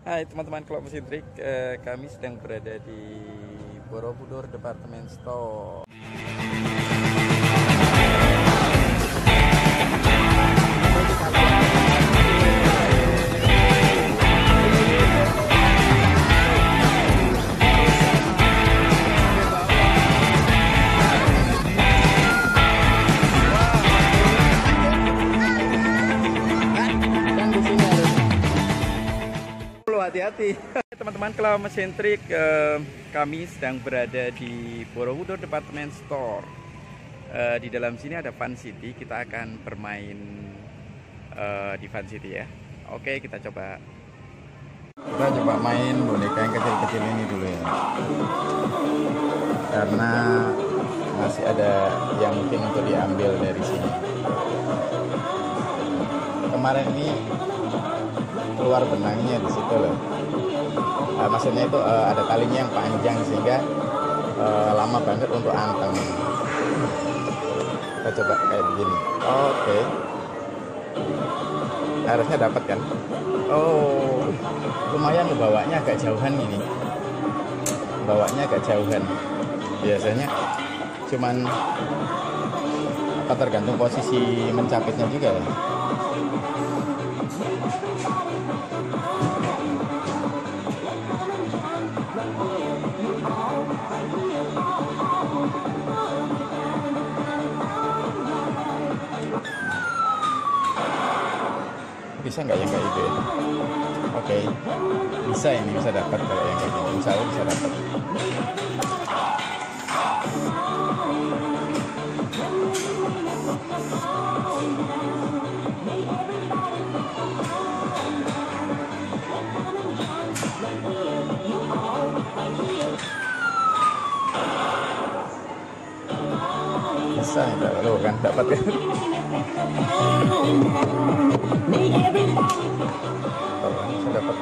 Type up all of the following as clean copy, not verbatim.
Hai teman-teman kelompok Sidrik, kami sedang berada di Borobudur Department Store. Hati-hati teman-teman kelompok sentrik, kami sedang berada di Borobudur Department Store. Di dalam sini ada Fun City, kita akan bermain di Fun City ya. Oke, kita coba main boneka yang kecil-kecil ini dulu ya, karena masih ada yang mungkin untuk diambil dari sini. Kemarin ini keluar benangnya di situ loh. Maksudnya itu ada talinya yang panjang sehingga lama banget untuk anteng. Kita coba kayak begini. Oke. Harusnya dapat kan? Oh, lumayan loh, bawanya agak jauhan ini. Bawanya agak jauhan. Biasanya cuman tergantung posisi mencapitnya juga ya. Bisa nggak yang kayak gitu ya? Oke, bisa, ini bisa dapat kalau yang kayak gini. Misalnya bisa dapat. Bisa nih, lo kan dapat kan? Bisa dapat.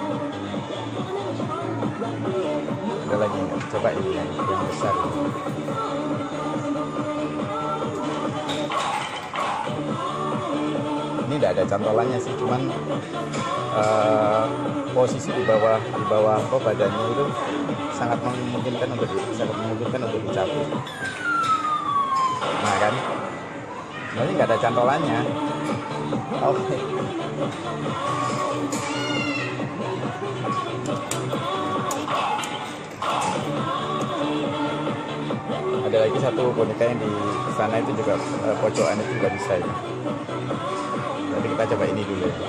Ada lagi nggak? Coba ini yang besar. Ini tidak ada cantolannya sih, cuman posisi di bawah badannya itu sangat memungkinkan untuk dicapit. Nah kan, ini nggak ada cantolannya. Oke. Ada lagi satu boneka yang di sana itu juga, pojokan itu juga bisa ya. Jadi kita coba ini dulu ya.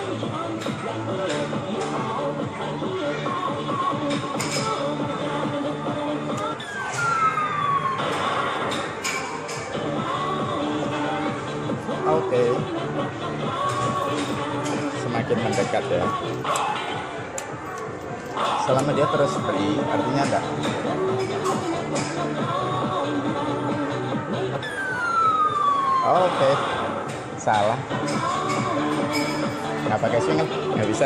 Oke. Semakin mendekat ya. Selama dia terus beri, artinya enggak. Oke. Salah. Nggak pakai swing kan? Nggak bisa.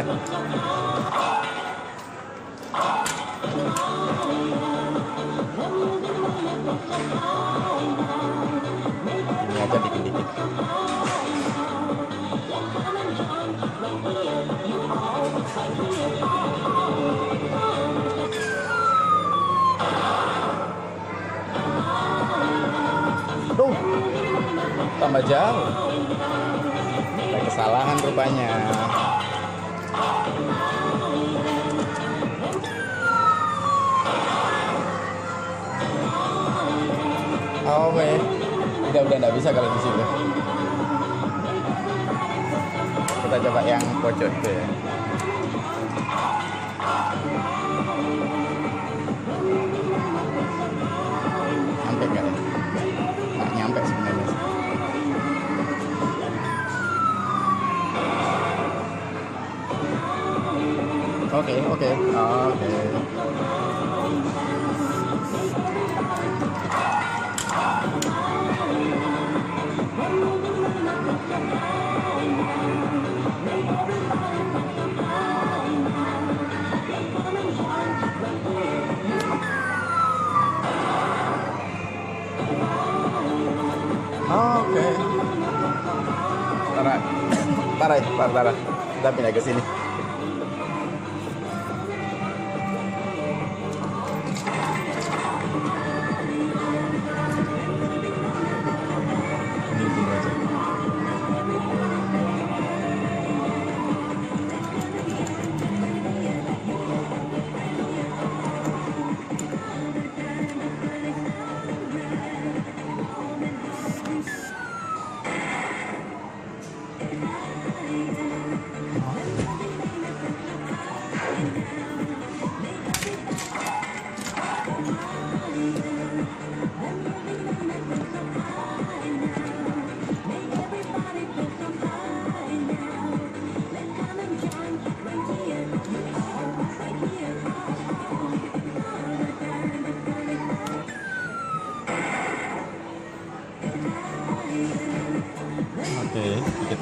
Ini aja dikit-dikit. Tuh, tambah jauh. Ada kesalahan rupanya. Oke. Udah nggak bisa kalau di sini. Kita coba yang pojok itu ya. Nyampe nggak ya? Nggak nyampe sebenarnya. Oke. Oke. Tara. Kita pindah ke sini.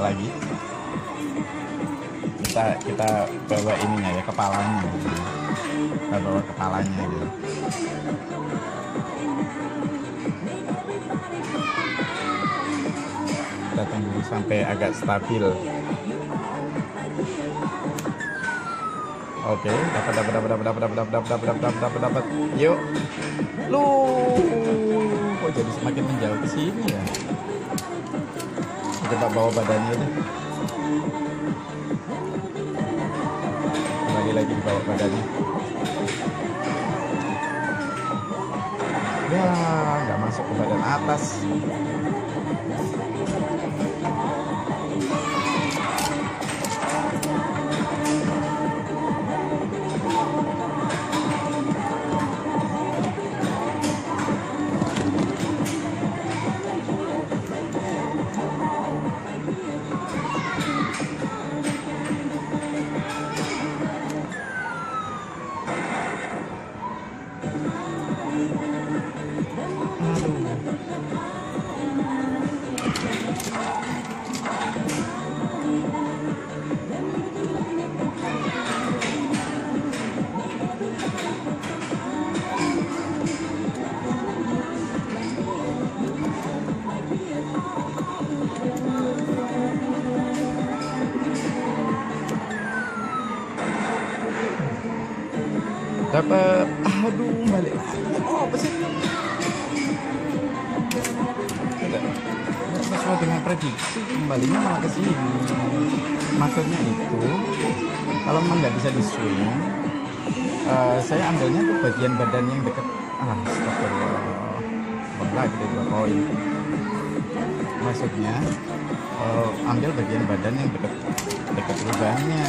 lagi. Kita bawa ininya ya, kepalanya. Kita bawa kepalanya gitu. Kita tunggu sampai agak stabil. Oke, dapat. Yuk. Lu kok jadi semakin menjauh ke sini ya? Coba bawa badannya deh. Kembali lagi bawa badannya. Ya, nggak masuk ke badan atas. Dapat, aduh, balik lagi. Oh, apa sih? Tidak sesuai dengan prediksi, kembalinya malah ke sini. Maksudnya itu, kalau memang nggak bisa di-swing, saya ambilnya tuh bagian badan yang dekat. Astagfirullah, lagi ada 2 poin. Maksudnya, ambil bagian badan yang dekat lubangnya.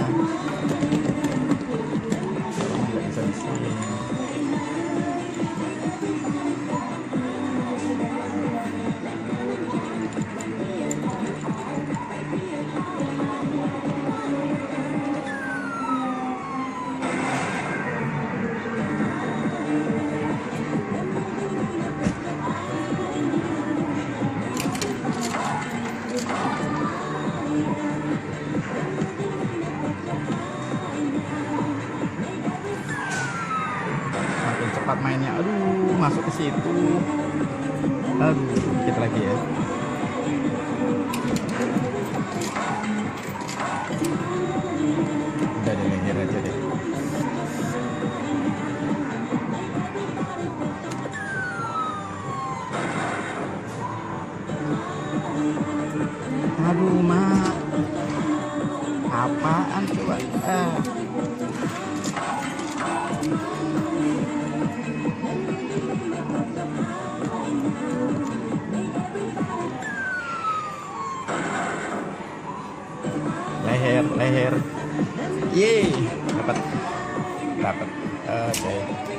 Cepat mainnya, aduh, masuk ke situ. Aduh, dikit lagi ya. Udah deh, leher aja deh. Aduh, mak, apaan coba? Leher, yeay, dapat, oke.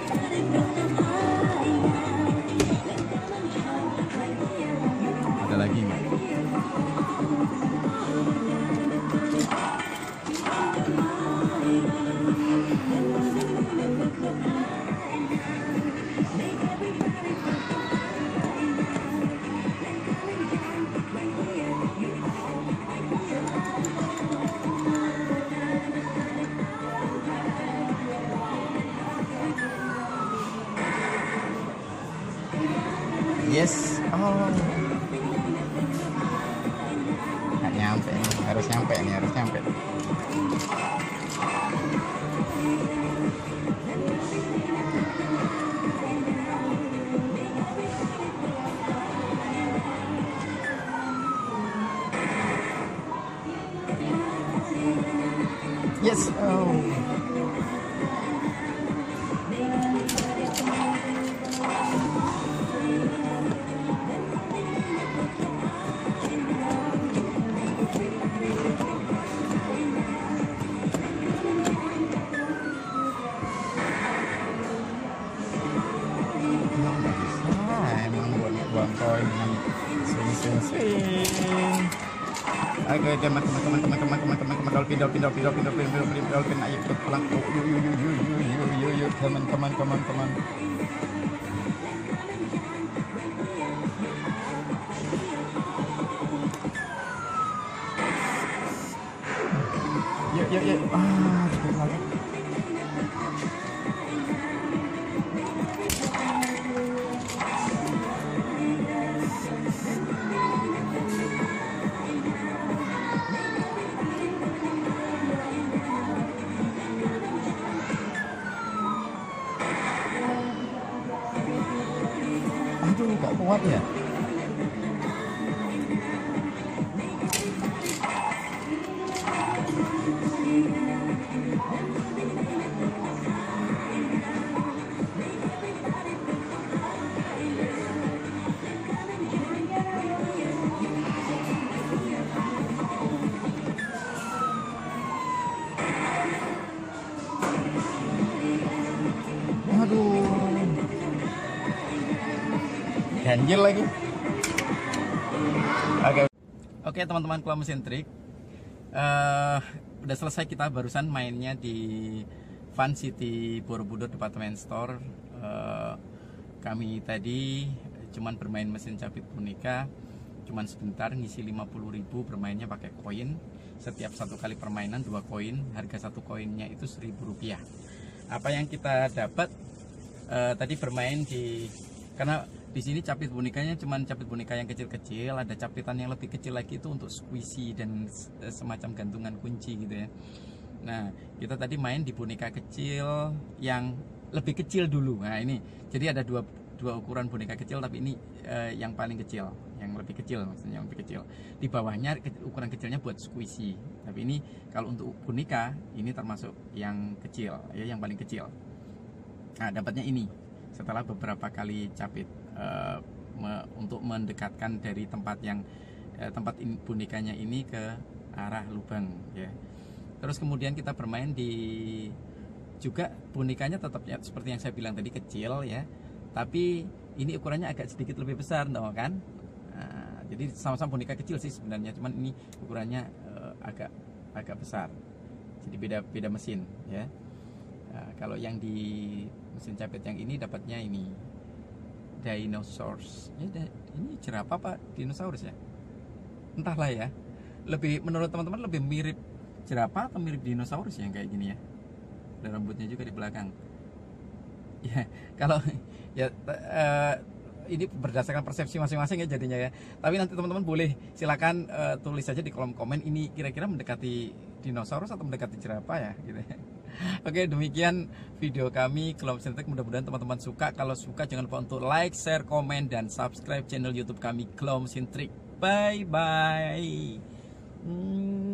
Ada lagi nggak? Yes, oh, nggak nyampe nih, harus nyampe. Yes, oh. Buang koin dengan swing. Oke, teman, dolphin, ayo ikut pulang. Yuk, teman. Yuk, yuk. Ah, cepet lagi. Aduh, gak kuat ya. Aduh, ganjil lagi. Oke teman-teman Kelam Mesin Trik, udah selesai kita barusan mainnya di Fun City Borobudur Department Store. Kami tadi cuman bermain mesin capit boneka, cuman sebentar, ngisi 50.000, bermainnya pakai koin. Setiap satu kali permainan 2 koin, harga satu koinnya itu Rp1.000. Apa yang kita dapat tadi bermain karena di sini capit bonekanya cuman capit boneka yang kecil-kecil, ada capitan yang lebih kecil lagi itu untuk squishy dan semacam gantungan kunci gitu ya. Nah, kita tadi main di boneka kecil yang lebih kecil dulu. Nah, ini jadi ada dua ukuran boneka kecil, tapi ini yang paling kecil, yang lebih kecil, maksudnya yang lebih kecil. Di bawahnya ukuran kecilnya buat squishy. Tapi ini kalau untuk boneka ini termasuk yang kecil, ya, yang paling kecil. Nah, dapatnya ini setelah beberapa kali capit untuk mendekatkan dari tempat bonekanya ini ke arah lubang, ya. Terus kemudian kita bermain juga bonekanya tetapnya seperti yang saya bilang tadi, kecil ya, tapi ini ukurannya agak sedikit lebih besar, no, kan? Nah, jadi sama-sama boneka kecil sih sebenarnya, cuman ini ukurannya agak besar, jadi beda mesin ya. Nah, kalau yang di mesin capit yang ini dapatnya ini dinosaurus ya, ini jerapah apa dinosaurus ya, entahlah ya. Lebih menurut teman-teman lebih mirip jerapah atau mirip dinosaurus yang kayak gini ya. Ada rambutnya juga di belakang ya. Kalau ya ini berdasarkan persepsi masing-masing ya jadinya ya. Tapi nanti teman-teman boleh silakan tulis saja di kolom komen, ini kira-kira mendekati dinosaurus atau mendekati jerapah ya gitu ya. Oke, demikian video kami Kelam Mesin Trik. Mudah-mudahan teman-teman suka. Kalau suka jangan lupa untuk like, share, komen, dan subscribe channel YouTube kami Kelam Mesin Trik. Bye bye.